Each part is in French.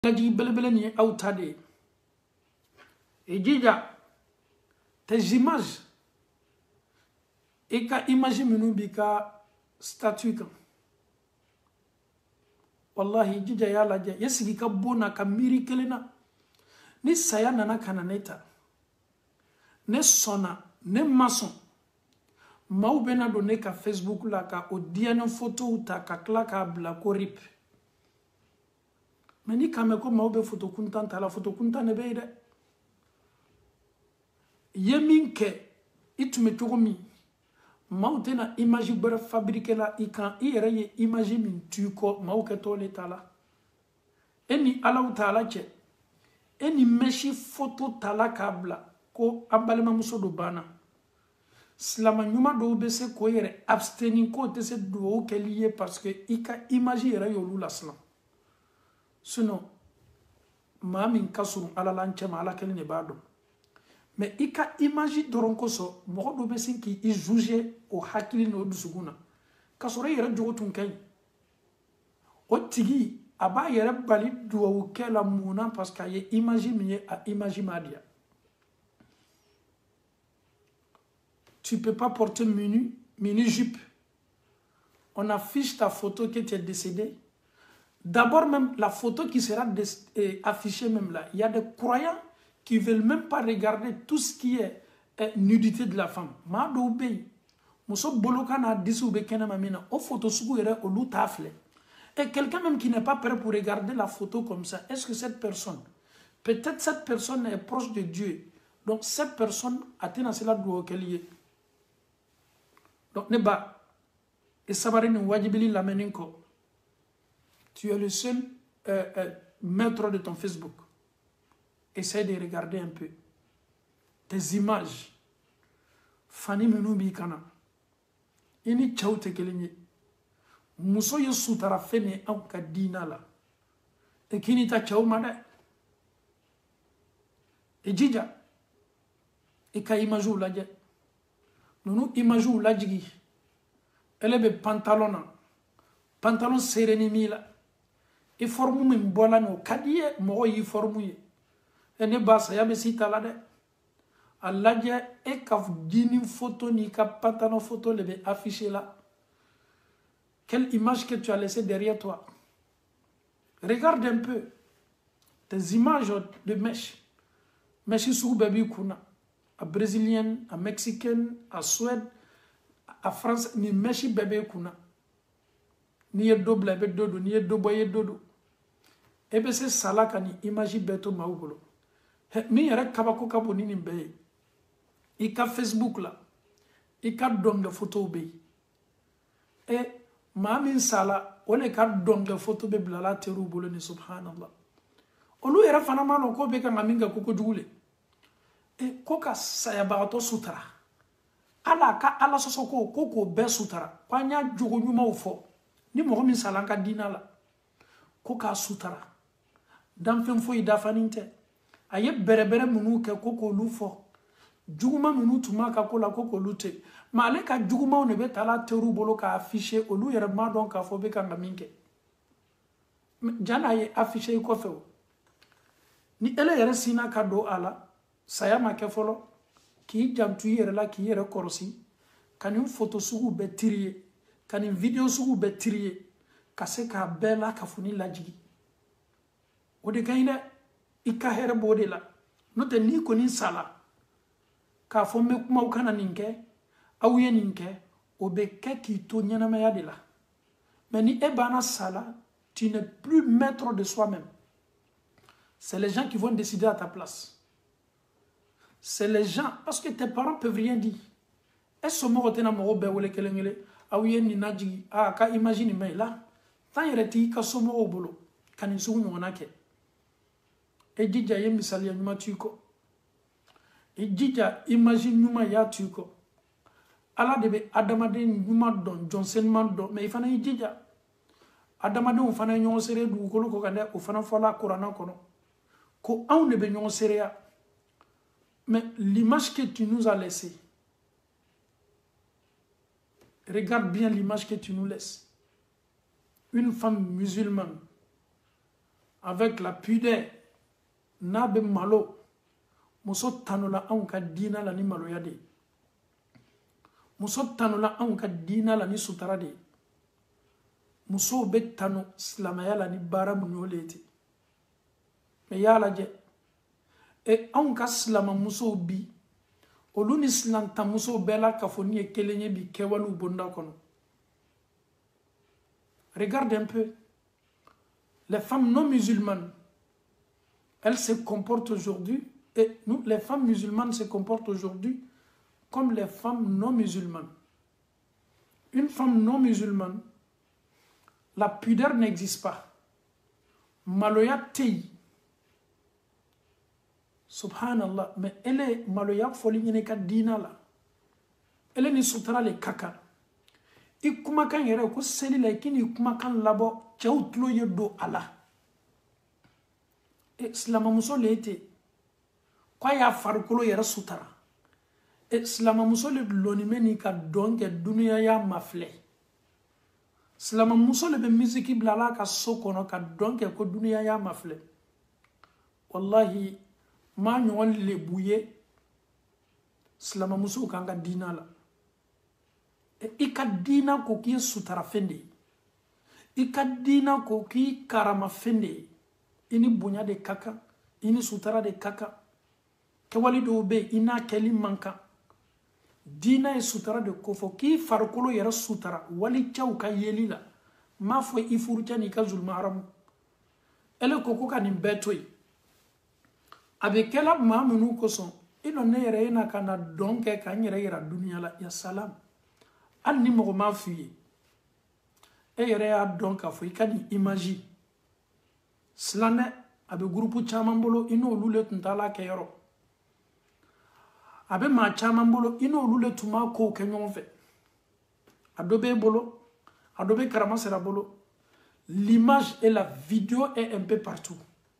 Laji belebele ni autade. Et déjà, tes images, et ka image menu bika statue kan. Wallahi, jija ya laja, yesigi ka bona ka miri kelena. Ni saya nana kananeta. Ne sona, ne mason. Mau bena donne ka Facebook la ka odiana photo uta ka kla ka bla ko rip. Mais ni kameko mau be photo kuntan ta la photo kuntan ne be de. Yeminke itume togomi. Mau tena image bere fabriquer la ikan ire ye image min tuko mau ke tole tala. Eni ala utala che. Eni meshi photo tala kabla ko ambalema muso do bana. Slama nyuma do be se ko yere abstaining ko te se do ke lié parce que ika image yere yolu la slam. Sinon mamin kasum ala lanche ma ala kelne bado. Mais ika image doron ko so mo do be sin ki i juger o hakili no dusuguna. Kasore yere jogo tun kay. O tigi aba yere bali do ke la muna parce que ye image mi a image madia. Tu ne peux pas porter mini jupe. On affiche ta photo que tu es décédé. D'abord même la photo qui sera affichée même là. Il y a des croyants qui ne veulent même pas regarder tout ce qui est nudité de la femme. Ma do obéi. Muso boloka na disu be kena mamina. O photo sugu ere o lu tafle. Et quelqu'un même qui n'est pas prêt pour regarder la photo comme ça, est-ce que cette personne, peut-être cette personne est proche de Dieu. Donc cette personne a tenu cela doit qu'elle y est. Donc, Neba, et Sabarine Wajibili Lameninko, tu es le seul maître de ton Facebook. Essaye de regarder un peu tes images. Fanny Menoubi Kana. Ini Chaute Kelenye. Muso Yosutara Fene Anka Dinala. Et Kinita Chaumada. Et Jija. Et Ka imajou Ladje. Nous imaginons la jigi. Elle est pantalon. Pantalon sérénimi la. Et formu min bola no kadiye mo yi formu ye. Ene basa ya besi talade. Aladje e ka dini photo ni ka pantalon photo le be affiché là. Quelle image que tu as laissé derrière toi. Regarde un peu tes images de mèche. Mèche sous baby kuna. À brésilienne, à mexicaine, à Suède, à France, ni meshi bébé kuna. Ni ye double avec dodo, ni ye doboye dodo. Ebe se salaka ni imagi beto maubolo. Mi yere kabako kabo nini beye. Ika Facebook la. Ika donge photo beye. E maamin sala, ole ka donge photo be blala teru bolo ni subhanallah. Olu yere fanama no ko beka ngaminga koko jugule. E koka sayabarato sutara ala ka ala sosoko koko be sutara kwanya jogo nyuma ufo ni mo min salanka dinala koka sutara dan fen fo ida faninte aye berebere munu ke koko lufo juguma munu tuma ka kola koko lute male ka juguma ne be tala teru bolo ka afficher olu yere ma don ka fo be ka ngaminke jana ye afficher ko fe ni ele yere sina ka do ala saya ma ke folo ki jantu yere la ki yere korosi kanin photo sugu be trier kanin video sugu be trier ka se ka bela ka funi lajigi o de gaina ika here bode la no te ni ko ni sala ka fo me kuma ukana ninke awuye ninke o be ke ki to nyana ma ya de la mais ni ebana sala tu n'es plus maître de soi-même. C'est les gens qui vont décider à ta place. C'est les gens, parce que tes parents peuvent rien dire. Est-ce que tu as moro bewole kelengele awiye ni naji ah ka imagine mais là tant yereti ka somo bolo kan su ngona ke e jija ye misali ya nyuma tuko e jija imagine nyuma ya tuko ala debe adamade nyuma don Johnson man do mais ifana jija adamade on fana nyon sere du ko ko kande o fana fola qur'an kono ko on ne be nyon sere ya. Mais l'image que tu nous as laissée, regarde bien l'image que tu nous laisses. Une femme musulmane avec la pudeur n'a be malo muso tanula anw ka dina la ni maloya de muso tanula anw ka dina la ni sutara de muso be tanu silamaya la ni bara munyoleti me yala je e anw ka silama muso bi olu ni silanta muso bela ka foni e kelenye bi kewalu bonda kono. Regarde un peu les femmes non musulmanes, elles se comportent aujourd'hui, et nous, les femmes musulmanes se comportent aujourd'hui comme les femmes non musulmanes. Une femme non musulmane, la pudeur n'existe pas. Maloya tei. Subhanallah, mais elle est maloya folie ka dina la. Elle est ni sutra le kaka. I kumakan yere ko seli la kini kumakan labo chawtlo yedo ala. Islama muso lete kwa ya farkolo yere sutara. Islama muso le lonimeni ka donke dunia ya mafle. Islama muso le be miziki blala ka sokono ka donke ko dunia ya mafle. Wallahi ma nyon le bouye Islama muso kanga dina la. Ika dina ko ki sutara fende. Ika dina ko ki karama fende. Ini bunya de kaka, ini sutara de kaka. Kewali do be ina keli manka. Dina e sutara de kofo ki farkolo yera sutara wali chaw ka yeli la. Ma fo ifurcha ni ka zulma haram. Ele koko ka ni betoy. Abe kela ma munu koson. Ino ne yere ina kana donke ka nyere yera dunia la ya salam. Al ni mogo ma fiye e yere ya donc afo ikani imagi slane abe groupe chamambolo ino lule tuntala ke yoro abe ma chamambolo ino lule tuma ko ke nyonfe adobe bolo adobe karama sera bolo l'image et la vidéo est un peu partout.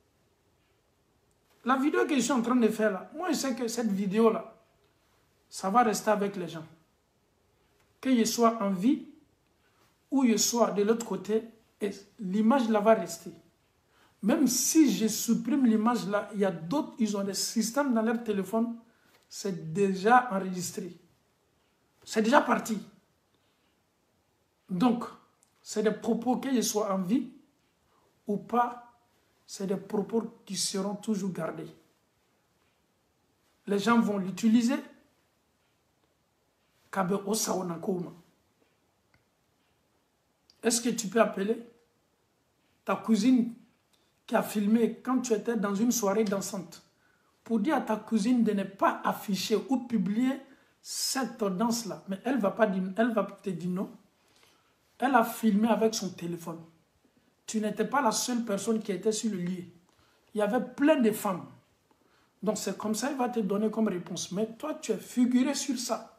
La vidéo que je suis en train de faire là, moi je sais que cette vidéo là ça va rester avec les gens. Que je sois en vie ou je sois de l'autre côté, l'image là va rester. Même si je supprime l'image là, il y a d'autres, ils ont des systèmes dans leur téléphone, c'est déjà enregistré. C'est déjà parti. Donc, c'est des propos que je sois en vie ou pas, c'est des propos qui seront toujours gardés. Les gens vont l'utiliser. Est-ce que tu peux appeler ta cousine qui a filmé quand tu étais dans une soirée dansante pour dire à ta cousine de ne pas afficher ou publier cette danse-là? Mais elle va te dire non. Elle a filmé avec son téléphone. Tu n'étais pas la seule personne qui était sur le lieu. Il y avait plein de femmes. Donc c'est comme ça, elle va te donner comme réponse. Mais toi, tu es figuré sur ça.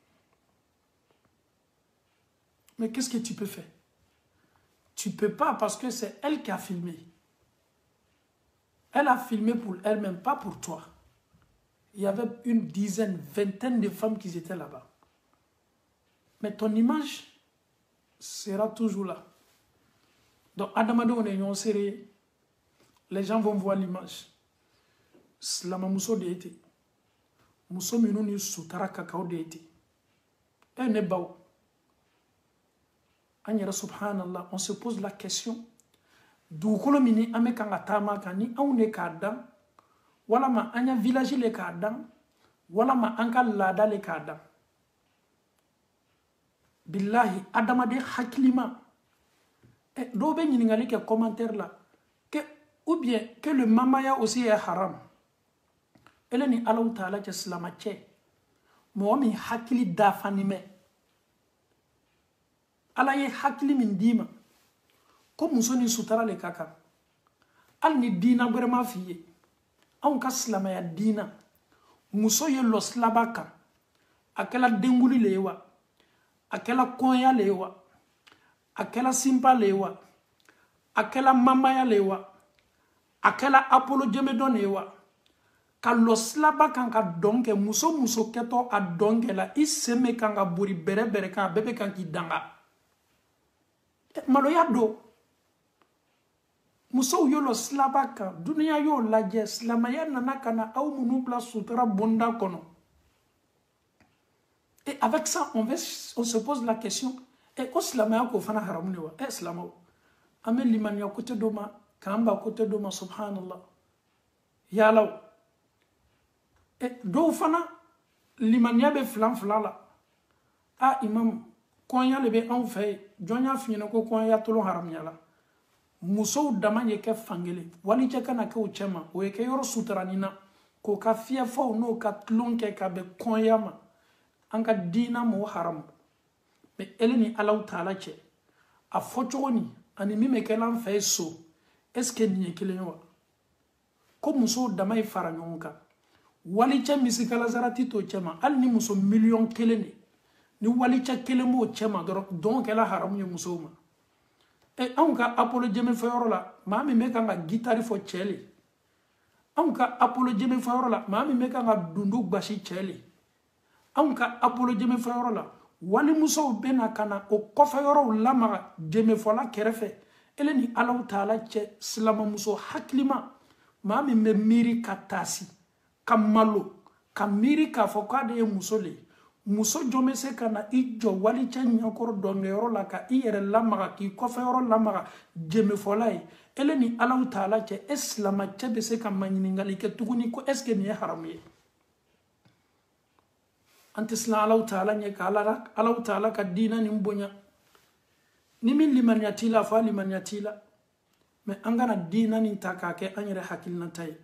Mais qu'est-ce que tu peux faire? Tu ne peux pas parce que c'est elle qui a filmé. Elle a filmé pour elle-même, pas pour toi. Il y avait une dizaine, vingtaine de femmes qui étaient là-bas. Mais ton image sera toujours là. Donc, Adamado, on est en série. Les gens vont voir l'image. Slama Mousso de été. Mousso Minouni Soutara Kakao de été. Elle n'est pas. Subhanallah, on se pose la question d'où kolomini ame kanga tama kani aune kadam wala ma anya village le kadam wala ma anka lada le kadam billahi adama de haklima et do be nyingali ke commentaire là que ou bien que le mamaya aussi est haram eleni Allah taala ke slama che mo mi hakli dafanime ala ye hakili min dima ko muso ni sutara le kaka al ni dina vraiment fiye an ka silamaya dina muso ye los labaka akela denguli lewa akela konya lewa akela simpa lewa akela mamaya lewa akela apolo jemedo lewa ka los labaka ka donke muso keto a donke la iseme kanga buri bere kan bebe kan ki danga maloya do muso yolo slabaka dunia yo lajɛ silamaya nana kana aw munu bila sutura bonda kono. Et avec ça on se pose la question et ko silamaya ko fana haramu ne wa silamaw amel limaniya côté doma kamba côté doma subhanallah yalaw et do fana limaniya be flan la imam konya le be an fe jonya fina ko konya tolo haram yala muso dama ye ke fangele wali che kana ke uchema o ye ke yoro sutranina ko ka fia fo no ka tlonke ka be konya ma anka dina mo haram be eleni alaw taala che a fochoni ani mi me ke lan fe so est-ce que ni kelen wa ko muso dama e fara nyonka wali che misikala zarati to chema al ni muso million keleni ni wali cha kelen mo chema doro donc la haram ye muso ma e anka apolo jeme fayoro la mami me kanga guitare fo cheli anka apolo jeme fayoro la mami me kanga dundu bashi cheli anka apolo jeme fayoro la wali muso bena kana o kofayoro lama jeme fo la kerefe eleni alaw taala che silama muso haklima mami me miri katasi kamalo kamiri ka fo ka de muso le muso jome se kana ijo wali cha nyakoro donge yoro la ka iyere lamaga ki kofe yoro lamaga jeme folai eleni alaw taala che islama che be se ka manyiningali ke tuguni ko eske ni haram ye antisla alaw taala nye ka alaw taala ka dina ni mbonya ni min liman yatila fa liman yatila me angana dina ni taka ke anyere hakilna tay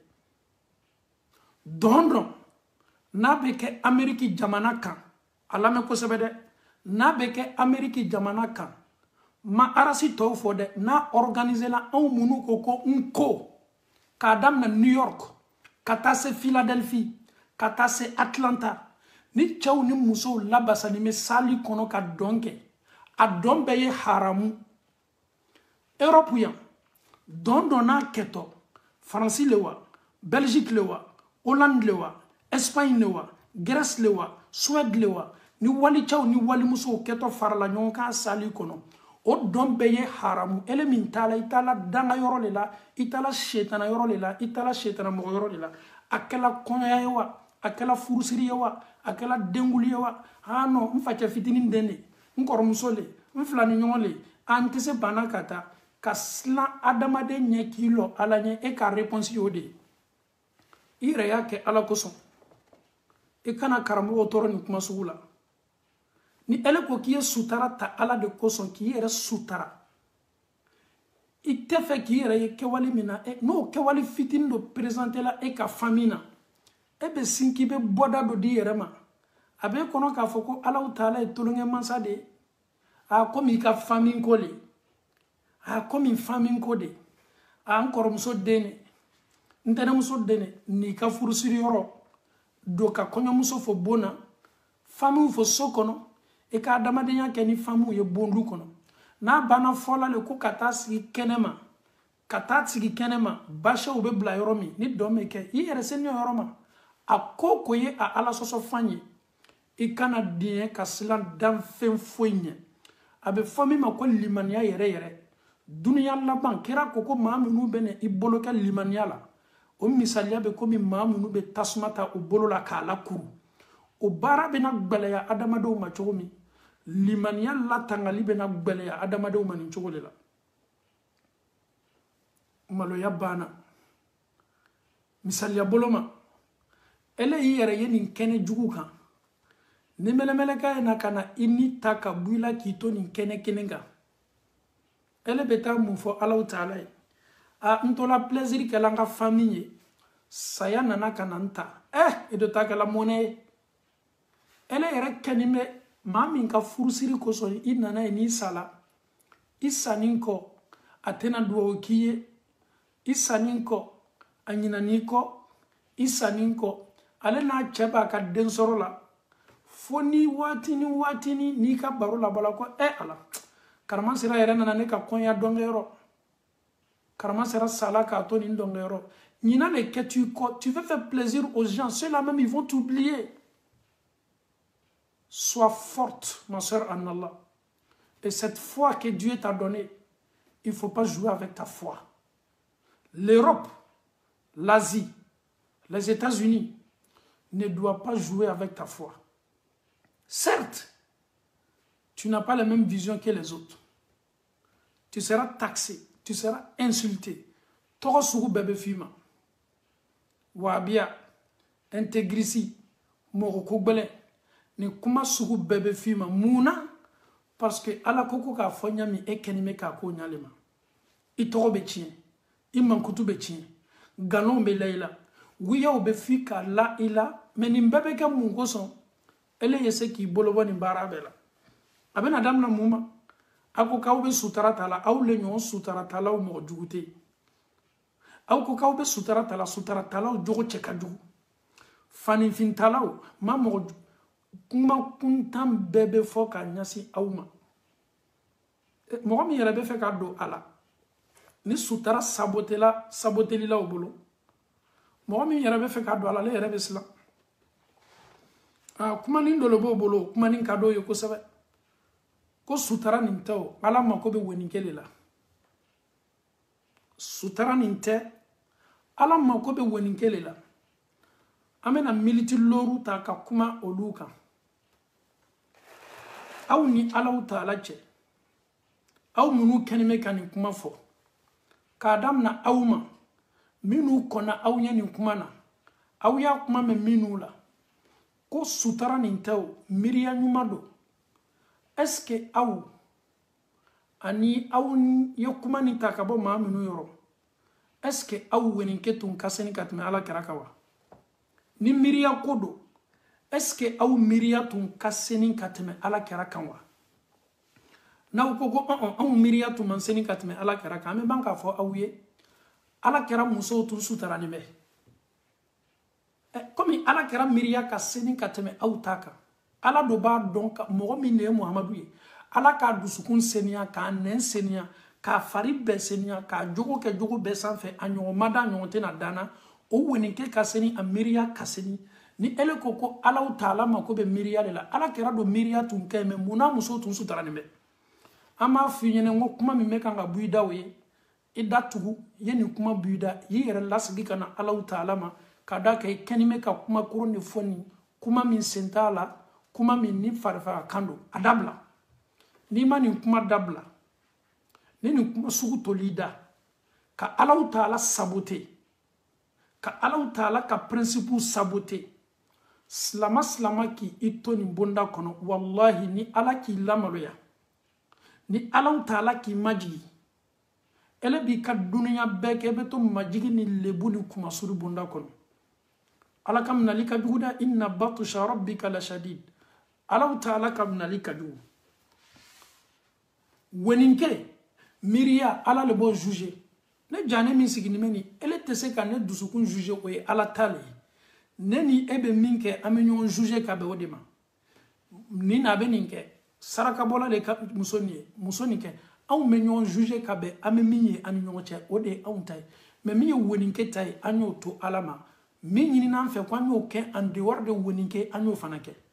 dondo na be ke ameriki jamana kan alame ko sebede na be ke ameriki jamana kan ma arasi to fo de na organiser la on munu ko nko kadam na New York kata se Philadelphie kata se Atlanta ni chaw ni muso labasa ni me sali kono ka donke a dombe ye haramu Europe ya dondo na keto France lewa Belgique lewa Hollande lewa Espagne lewa Grèce lewa Suède lewa ni wali chaw ni wali muso keto farala nyonka sali kono o dombe ye haramu ele min tala itala danga yoro lela itala shetana yoro lela itala shetana mo yoro lela akela konya yewa akela furusiri yewa akela denguli yewa no mfacha fitini ndene nkoro musole mflani nyongole antese banakata kasla adamade nye kilo ala nye e ka réponse yode ire yake ala koson e kana karamo otoro ni kuma sugula ni ele ko kiye sutara ta ala de koson ki yere sutara itefe ki yere ke wali mina no ke wali fitin do présenter la e ka famina e be sinki be boda do di yere ma abe kono ka foko ala taala e tolonge mansa de komi ka famine ko le komi famine ko de encore muso dene ntene muso dene ni ka furusiri yoro do ka konyo muso fo bona famu fo sokono e ka damadenya ke ni famu ye bondu kono na bana fola le ko kata sigi kenema basha ube bla yoro mi ni dome ke yere senyo yoro ma akoko ye a ala soso fanye e kana die ka silan dan fen foinye abe fomi ma ko limaniya yere dunya laban kira koko maamunu bene iboloka limaniya la o misaliya be komi maamunu be tasmata o bolola kala kuru o bara bena gbeleya adamadew ma cogo min limaniya la tangali bena gbeleya adamadew ma nin cogo de la maloya bana misaliya boloma ele yere ye nin kene jugu kan ni melemeleka ye na kana ini taka buila kito nin kene kenenga ele beta mun fo alaw taala ye ntola plaisir ke langa famille saya nana kananta edo takala mone ele yere kenime mamin ka furusiri ko so inana ni sala isaninko atena duwo kiye isaninko anyinaniko isaninko ale na cheba ka densoro la foni watini ni ka baro la bala ko ala karama sira yere nana ne ka konya dongero karama sira sala ka to ni dongero nina le que tu veux faire plaisir aux gens ceux-là même ils vont t'oublier. Sois forte ma soeur en Allah et cette foi que Dieu t'a donnée il faut pas jouer avec ta foi L'Europe, l'Asie, les États-Unis ne doivent pas jouer avec ta foi. Certes, tu n'as pas la même vision que les autres. Tu seras taxé, tu seras insulté. Toro sugu bébé fima. Wabia, intégrisi, morokogbele, ne kuma sugu bébé fima. Mouna, parce que ala koko ka fonyami e kenime ka ko nyalema. I toro be chien, I mankutu be chien, galon be leila. Wiya be fika la ila, mais ni bébé ka mungo son, ele yese ki bolobo ni barabela. Aben adam na muma, ako ka ube sutara tala, au le nyon sutara tala ou mo djugute. Ako ka ube sutara tala ou jogo cheka djugu. Fani fin tala ou, ma mo kuma kuntam bebe foka nyasi auma. Mo mi yere be fe ka do ala. Ni sutara saboteli la obolo. Mo mi yere be fe ka do ala le yere be sila. Kuma ni ndolo bo bolo, kuma ni kado yo ko sabe. Ko sutara nintao, ala mako be weninkele la. Sutara ninte, ala mako be weninkele la. Amena militi loru ta ka kuma oluka. Au ni ala uta ala che. Au munu kenime kani kuma fo. Ka adam na auma. Minu kona au nyani kuma na. Au ya kuma me minu la. Ko sutara nintao, miria nyumado. Est-ce que aou ani aou yokuma ni takabo ma minu yoro? Est-ce que aou weninke tun kaseni katme ala kerakawa? Ni miria kodo? Est-ce que aou miria tun kaseni katme ala kerakawa? Na ukoko aou miria tun manseni katme ala keraka? Ame banka fo aouye ala kera muso tun sutarani me. Comme ala kera miria kaseni katme aou taka. Ala doba donc mogo mine Muhammadu ye ala ka dusukun senia ka nen senia ka fari be senia ka jogo ke jogo be sanfɛ a ɲɔgɔn mada ɲɔgɔn tɛna dana o weninke ka seni a miiriya ka seni ni ele ko ala taala ma ko be miiriya de la ala kɛra do miiriya tun kɛ mɛ munna muso tun sutara nin bɛ an b'a f'i ɲɛna ko kuma min bɛ kan ka bɔ i da o ye i da tugu ye nin kuma bɔ i da i yɛrɛ lasigi ka na ala taala ma ka da kɛ i kɛnimɛ ka kuma koron de fɔ nin kuma min sen t'a la kuma min ni farfa kando adabla ni ma nin kuma dabla ni nin kuma sugu tolida ka Allahu Taala saboter ka Allahu Taala ka principe saboter slama ki ito ni bonda kono wallahi ni ala ki lamaloya ni Allahu Taala ki maji ele bi ka dunya beke beto majigi ni lebu ni kuma suru bonda kono ala kam nalika juguda inna batusha rabbika la shadid Allahu Taala kam nalika jugu weninke miria ala le bon juger ne jane min sigini meni ele tese ka ne dusukun juger o ye ala tale neni ebe minke amenyon juger ka be odema ni na be ninke saraka bola le ka musoni ke aw menyon juger ka be ameminye ani nyonche ode awntai me mi weninke tai anyo to alama mi nyini na mfe kwa nyo ke en dehors de weninke anyo fanake